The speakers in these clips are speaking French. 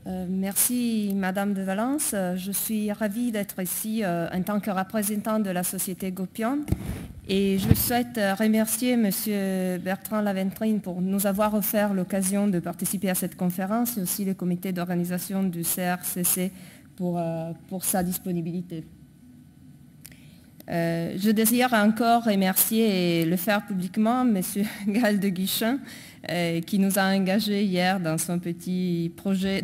Merci Madame de Valence. Je suis ravie d'être ici en tant que représentante de la société Gopion et je souhaite remercier Monsieur Bertrand Laventrine pour nous avoir offert l'occasion de participer à cette conférence et aussi le comité d'organisation du CRCC pour sa disponibilité. Je désire encore remercier et le faire publiquement Monsieur Gaël de Guichen qui nous a engagés hier dans son projet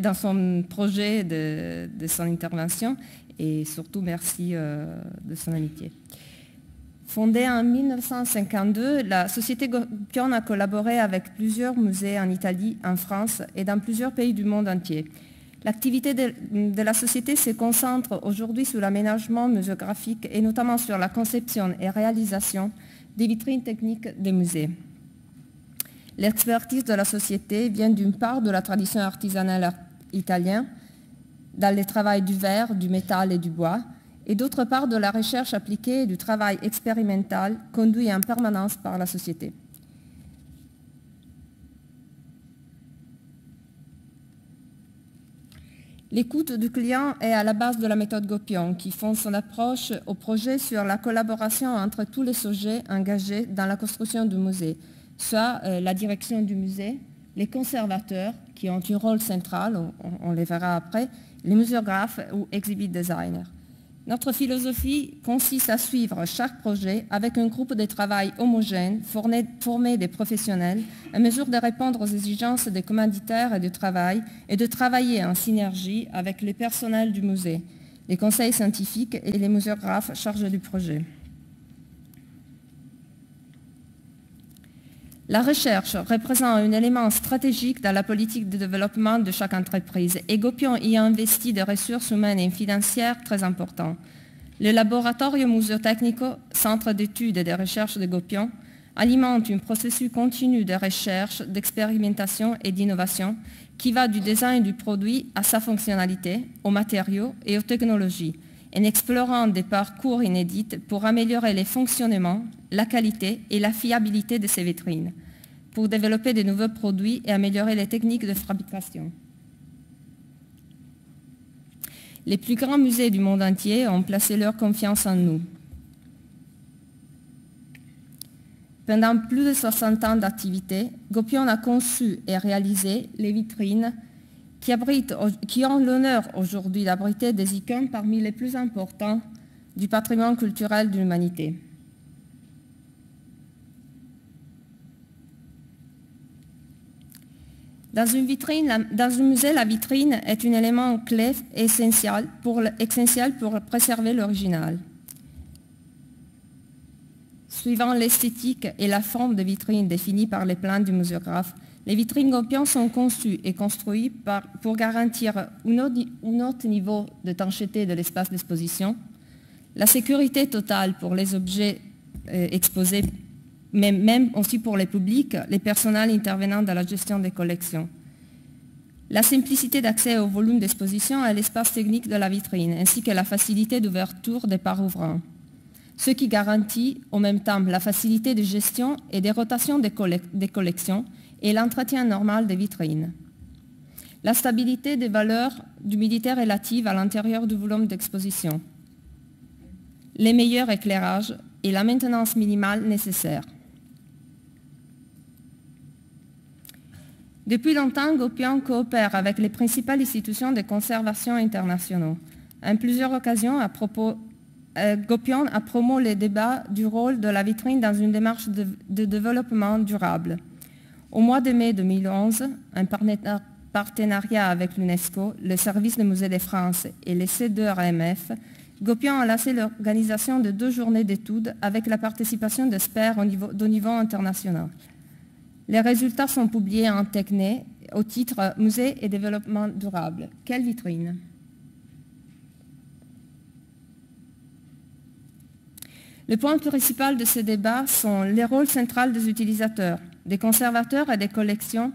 de son intervention et surtout merci de son amitié. Fondée en 1952, la Société Gopion a collaboré avec plusieurs musées en Italie, en France et dans plusieurs pays du monde entier. L'activité de la société se concentre aujourd'hui sur l'aménagement muséographique et notamment sur la conception et réalisation des vitrines techniques des musées. L'expertise de la société vient d'une part de la tradition artisanale italienne dans le travail du verre, du métal et du bois, et d'autre part de la recherche appliquée et du travail expérimental conduit en permanence par la société. L'écoute du client est à la base de la méthode Gopion, qui fonde son approche au projet sur la collaboration entre tous les sujets engagés dans la construction du musée, soit la direction du musée, les conservateurs, qui ont un rôle central, on les verra après, les muséographes ou exhibit designers. Notre philosophie consiste à suivre chaque projet avec un groupe de travail homogène, formé des professionnels, à mesure de répondre aux exigences des commanditaires et du travail, et de travailler en synergie avec le personnel du musée, les conseils scientifiques et les muséographes chargés du projet. La recherche représente un élément stratégique dans la politique de développement de chaque entreprise et Gopion y a investi des ressources humaines et financières très importantes. Le Laboratorio Museo-Tecnico, centre d'études et de recherche de Gopion, alimente un processus continu de recherche, d'expérimentation et d'innovation qui va du design du produit à sa fonctionnalité, aux matériaux et aux technologies, en explorant des parcours inédits pour améliorer les fonctionnements, la qualité et la fiabilité de ces vitrines, pour développer de nouveaux produits et améliorer les techniques de fabrication. Les plus grands musées du monde entier ont placé leur confiance en nous. Pendant plus de 60 ans d'activité, Gopion a conçu et réalisé les vitrines qui ont l'honneur aujourd'hui d'abriter des icônes parmi les plus importants du patrimoine culturel de l'humanité. Dans un musée, la vitrine est un élément clé essentiel pour préserver l'original. Suivant l'esthétique et la forme de vitrine définie par les plans du muséographe, les vitrines Gopion sont conçues et construites pour garantir un haut niveau d'étanchéité de l'espace d'exposition, la sécurité totale pour les objets exposés, mais même aussi pour les publics, les personnels intervenant dans la gestion des collections. La simplicité d'accès au volume d'exposition et à l'espace technique de la vitrine, ainsi que la facilité d'ouverture des parts ouvrantes, ce qui garantit en même temps la facilité de gestion et de rotation des collections et l'entretien normal des vitrines. La stabilité des valeurs d'humidité relative à l'intérieur du volume d'exposition, les meilleurs éclairages et la maintenance minimale nécessaire. Depuis longtemps, Gopion coopère avec les principales institutions de conservation internationaux. En plusieurs occasions, Gopion a promu les débats du rôle de la vitrine dans une démarche de développement durable. Au mois de mai 2011, un partenariat avec l'UNESCO, le Service des musées de France et le C2RMF, Gopion a lancé l'organisation de 2 journées d'études avec la participation d'experts au niveau international. Les résultats sont publiés en Techné au titre Musée et développement durable. Quelle vitrine! Le point principal de ce débat sont les rôles centraux des utilisateurs, des conservateurs et des collections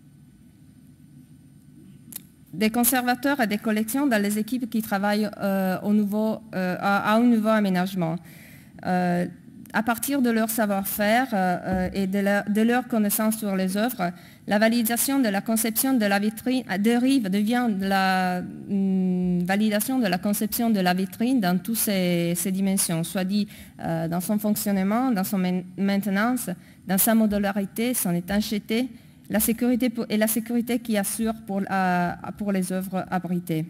dans les équipes qui travaillent à un nouveau aménagement. à partir de leur savoir-faire et de leur connaissance sur les œuvres, la validation de la conception de la vitrine devient la validation de la conception de la vitrine dans toutes ses dimensions, soit dit dans son fonctionnement, dans son maintenance, dans sa modularité, son étanchéité, la sécurité qui assure pour les œuvres abritées.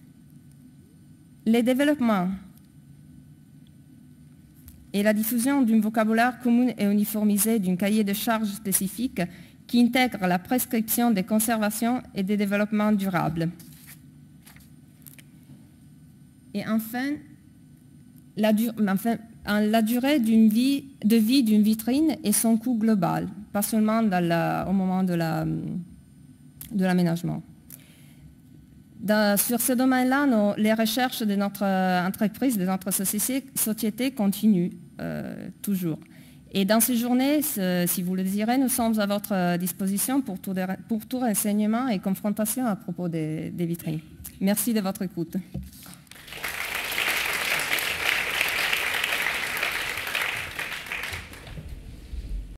Les développements et la diffusion d'un vocabulaire commun et uniformisé d'un cahier de charges spécifique qui intègre la prescription des conservations et des développements durables. Et enfin, la durée de vie d'une vitrine et son coût global, pas seulement au moment de l'aménagement. Sur ce domaine-là, les recherches de notre entreprise, de notre société continuent toujours. Et dans ces journées, si vous le désirez, nous sommes à votre disposition pour tout renseignement et confrontation à propos des vitrines. Merci de votre écoute.